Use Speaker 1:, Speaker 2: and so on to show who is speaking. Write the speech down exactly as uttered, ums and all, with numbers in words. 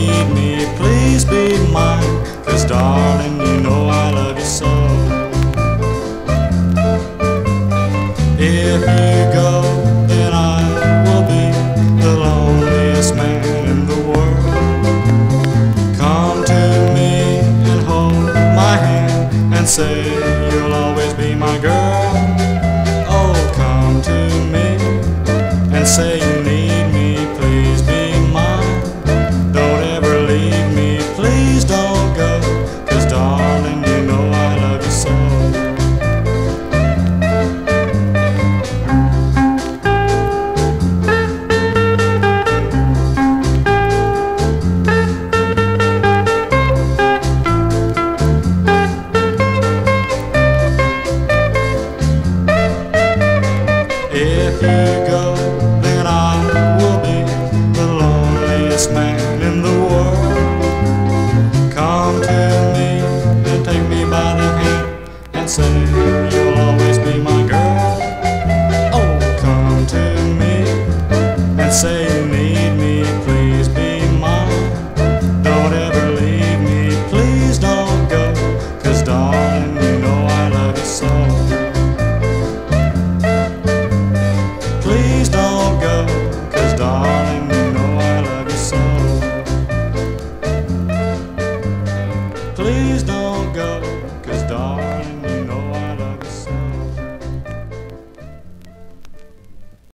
Speaker 1: need me, please be mine, 'cause darling, you know I love you so. If you go, then I will be the loneliest man in the world. Come to me and hold my hand and say